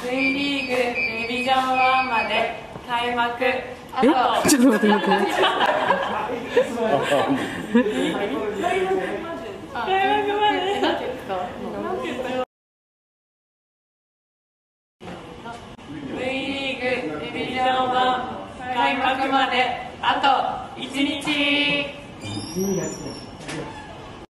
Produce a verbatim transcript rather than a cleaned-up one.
V リーグディビジョンワンまで開幕あとえ、ちょっと待って待って。 開幕までなんて言ったなんて言ったよ。 V リーグディビジョンワン開幕まであといちにち。